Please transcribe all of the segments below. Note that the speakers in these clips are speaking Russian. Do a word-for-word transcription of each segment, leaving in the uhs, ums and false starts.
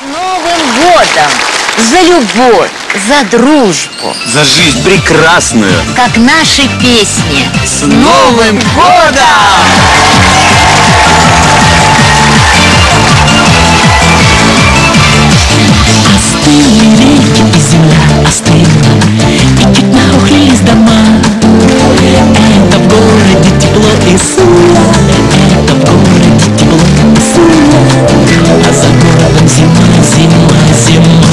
Новым годом! За любовь, за дружбу, за жизнь прекрасную, как наши песни. С Новым годом! Остыли реки и земля остыла, и чуть нахохлились дома. Это в городе тепло и сыро, это в городе тепло и сыро, а за городом зима, зима, зима.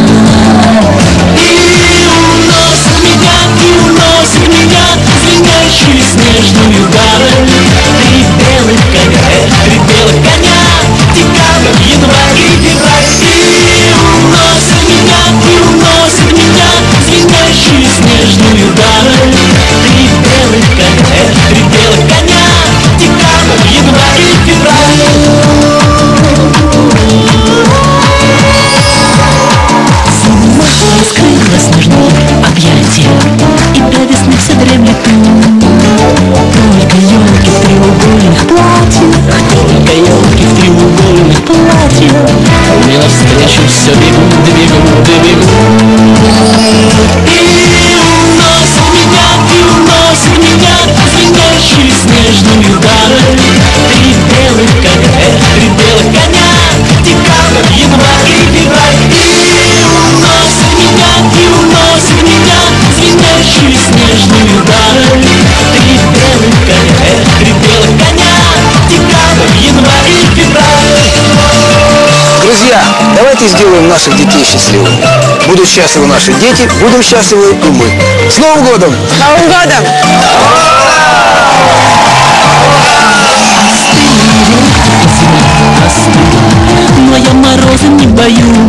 И уносит меня, и уносит меня звенящую снежную даль. Три белых коня, три белых коня, декабрь, январь и февраль. И уносит меня, и уносит меня звенящую снежную даль. Три белых коня, три белых коня, декабрь, январь и февраль. Зима раскрыла снежные объятия, и до весны все дремлет. Только елки в треугольных платьях, только елки в треугольных платьях мне навстречу все бегут, да бегут, да бегут. И уносит меня, и уносит меня звенящую снежную даль. Три белых коня, три белых коня, декабрь, январь и февраль. И уносит меня, и уносит меня звенящую снежную даль. Три белых коня, три белых коня, декабрь, январь и февраль. Друзья, давайте сделаем наших детей счастливыми. Будут счастливы наши дети, будем счастливы и мы. С Новым годом! С Новым годом! Но я мороза не боюсь.